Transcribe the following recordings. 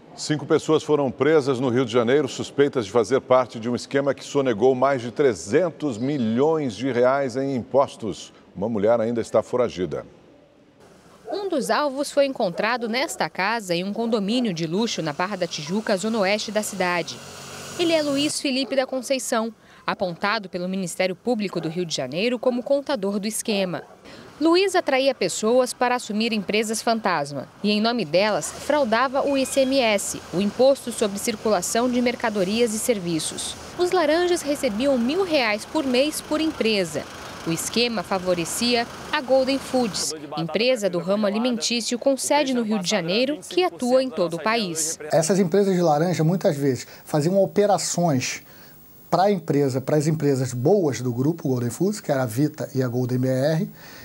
5 pessoas foram presas no Rio de Janeiro, suspeitas de fazer parte de um esquema que sonegou mais de 300 milhões de reais em impostos. Uma mulher ainda está foragida. Um dos alvos foi encontrado nesta casa em um condomínio de luxo na Barra da Tijuca, zona oeste da cidade. Ele é Luiz Felipe da Conceição, apontado pelo Ministério Público do Rio de Janeiro como contador do esquema. Luiz atraía pessoas para assumir empresas fantasma e, em nome delas, fraudava o ICMS, o Imposto sobre Circulação de Mercadorias e Serviços. Os laranjas recebiam R$ 1.000 por mês por empresa. O esquema favorecia a Golden Foods, empresa do ramo alimentício com sede no Rio de Janeiro, que atua em todo o país. Essas empresas de laranja, muitas vezes, faziam operações para as empresas boas do grupo Golden Foods, que era a Vita e a Golden BR,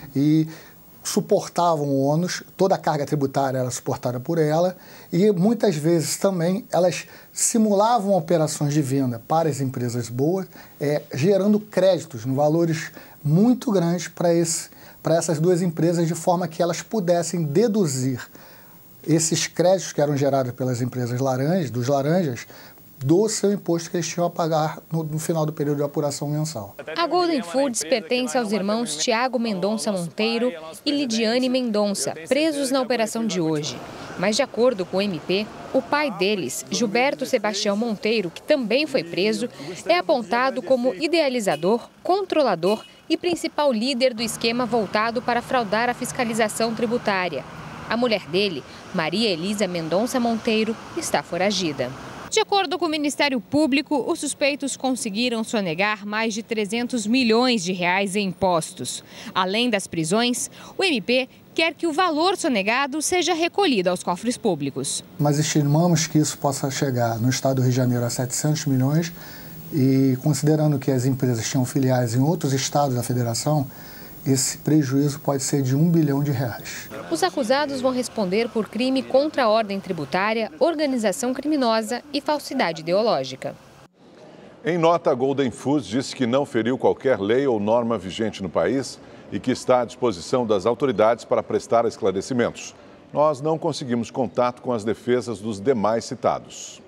e suportavam o ônus, toda a carga tributária era suportada por ela, e muitas vezes também elas simulavam operações de venda para as empresas boas, gerando créditos, valores muito grandes para essas duas empresas, de forma que elas pudessem deduzir esses créditos que eram gerados pelas empresas dos laranjas, do seu imposto que eles tinham a pagar no final do período de apuração mensal. A Golden Foods pertence aos irmãos Tiago Mendonça Monteiro e Lidiane Mendonça, presos na operação de hoje. Mas, de acordo com o MP, o pai deles, Gilberto Sebastião Monteiro, que também foi preso, é apontado como idealizador, controlador e principal líder do esquema voltado para fraudar a fiscalização tributária. A mulher dele, Maria Elisa Mendonça Monteiro, está foragida. De acordo com o Ministério Público, os suspeitos conseguiram sonegar mais de 300 milhões de reais em impostos. Além das prisões, o MP quer que o valor sonegado seja recolhido aos cofres públicos. Mas estimamos que isso possa chegar no estado do Rio de Janeiro a 700 milhões e, considerando que as empresas tinham filiais em outros estados da federação, esse prejuízo pode ser de R$1 bilhão. Os acusados vão responder por crime contra a ordem tributária, organização criminosa e falsidade ideológica. Em nota, a Golden Foods disse que não feriu qualquer lei ou norma vigente no país e que está à disposição das autoridades para prestar esclarecimentos. Nós não conseguimos contato com as defesas dos demais citados.